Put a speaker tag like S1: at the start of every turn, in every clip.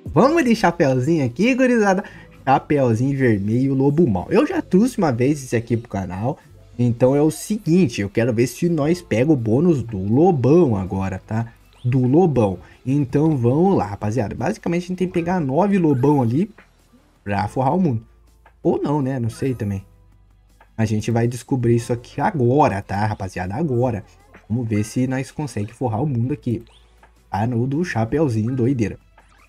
S1: Vamos de chapeuzinho aqui, gurizada. Chapeuzinho vermelho, lobo mau. Eu já trouxe uma vez esse aqui pro canal. Então é o seguinte, eu quero ver se nós pega o bônus do lobão agora, tá? Do lobão. Então vamos lá, rapaziada. Basicamente a gente tem que pegar 9 lobão ali pra forrar o mundo. Ou não, né? Não sei também. A gente vai descobrir isso aqui agora, tá, rapaziada? Agora. Vamos ver se nós conseguimos forrar o mundo aqui. Tá no do chapeuzinho doideira.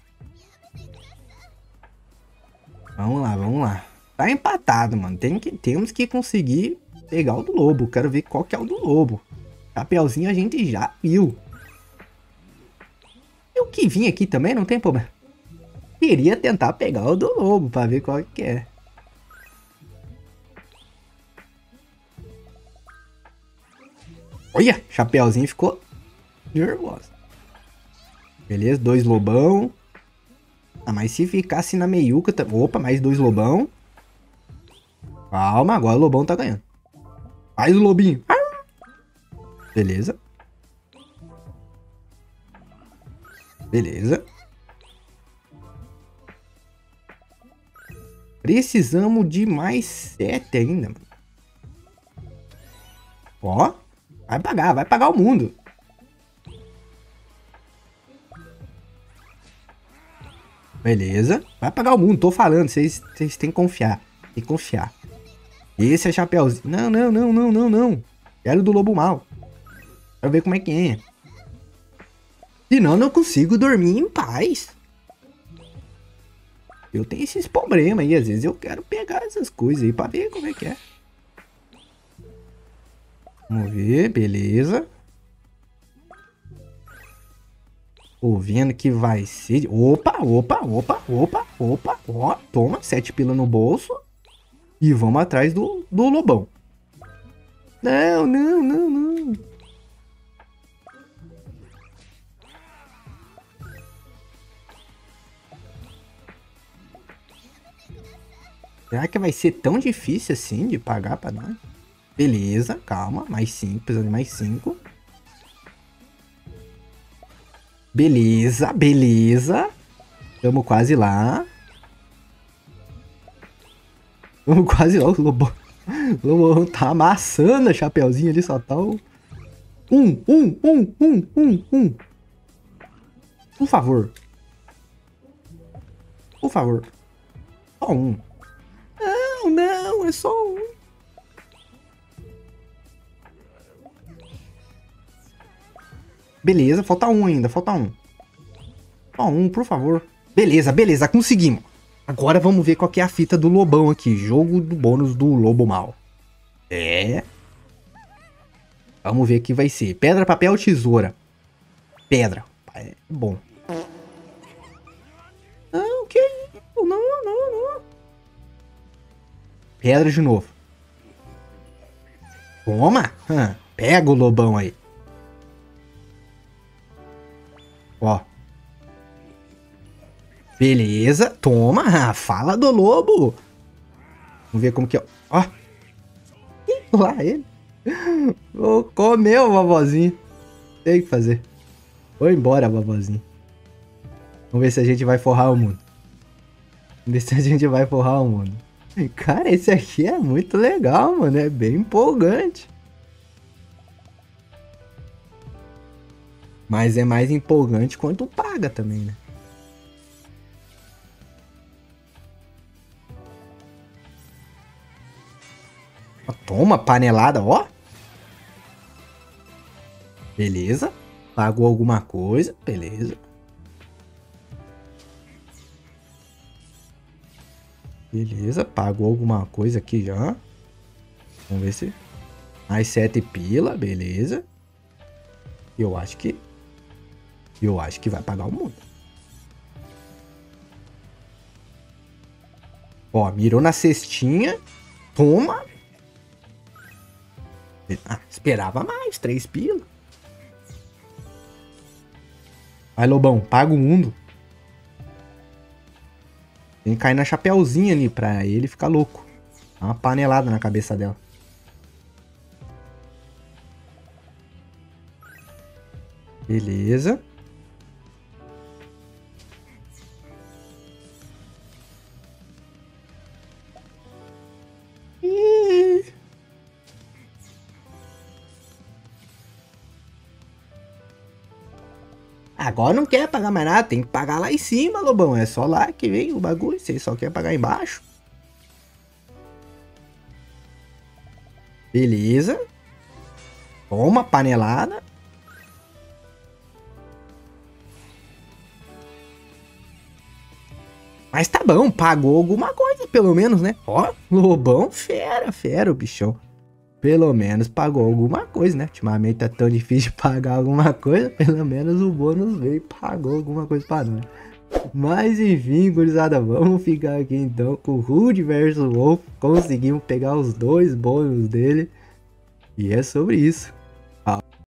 S1: Vamos lá, vamos lá. Tá empatado, mano. Temos que conseguir pegar o do lobo. Quero ver qual que é o do lobo. Chapeuzinho a gente já viu. Eu que vim aqui também, não tem problema. Queria tentar pegar o do lobo pra ver qual que é. Olha, Chapeuzinho ficou nervoso. Beleza, 2 lobão. Ah, mas se ficasse na meiuca... Opa, mais 2 lobão. Calma, agora o lobão tá ganhando. Faz o lobinho. Beleza. Beleza. Precisamos de mais 7 ainda, mano. Ó. Vai pagar o mundo. Beleza. Vai pagar o mundo, tô falando. Vocês têm que confiar. Tem que confiar. Esse é Chapeuzinho. Não, não, não, não, não, não. Quero do lobo mau. Quero ver como é que é. Senão eu não consigo dormir em paz. Eu tenho esses problemas aí. Às vezes eu quero pegar essas coisas aí pra ver como é que é. Vamos ver, beleza. Tô vendo que vai ser... Opa, opa, opa, opa, opa. Ó, toma, 7 pila no bolso. E vamos atrás do lobão. Não, não, não, não. Será que vai ser tão difícil assim de pagar pra nós? Beleza, calma. Mais 5, precisando de mais 5. Beleza, beleza. Tamo quase lá. Tamo quase lá. O Lobão tá amassando a Chapeuzinho ali, só tá o... Um. Por favor. Por favor. Só um. Não, não, é só um. Beleza, falta um ainda, falta um. Só um, por favor. Beleza, beleza, conseguimos. Agora vamos ver qual que é a fita do lobão aqui. Jogo do bônus do lobo mal. É. Vamos ver o que vai ser. Pedra, papel, tesoura. Pedra. É bom. Não, que isso? Não, não, não. Pedra de novo. Toma. Pega o lobão aí. Ó. Beleza. Toma. Fala do lobo. Vamos ver como que é. Ó. Lá ele. Oh, comeu, vovozinho. Tem que fazer. Foi embora, vovozinho. Vamos ver se a gente vai forrar o mundo. Vamos ver se a gente vai forrar o mundo. Cara, esse aqui é muito legal, mano. É bem empolgante. Mas é mais empolgante quando paga também, né? Toma, panelada, ó. Beleza. Pagou alguma coisa, beleza. Beleza, pagou alguma coisa aqui já. Vamos ver se... Mais 7 pila, beleza. Eu acho que vai pagar o mundo. Ó, mirou na cestinha. Toma. Ah, esperava mais, 3 pila. Vai, lobão, paga o mundo. Tem que cair na chapeuzinha ali pra ele ficar louco. Dá uma panelada na cabeça dela. Beleza. Agora não quer pagar mais nada, tem que pagar lá em cima, Lobão. É só lá que vem o bagulho, você só quer pagar embaixo. Beleza. Toma, panelada. Mas tá bom, pagou alguma coisa, pelo menos, né? Ó, Lobão, fera, fera o bichão. Pelo menos pagou alguma coisa, né? Ultimamente tá tão difícil de pagar alguma coisa. Pelo menos o bônus veio e pagou alguma coisa pra nós. Mas enfim, gurizada, vamos ficar aqui então com o Rude versus Wolf. Conseguimos pegar os dois bônus dele. E é sobre isso.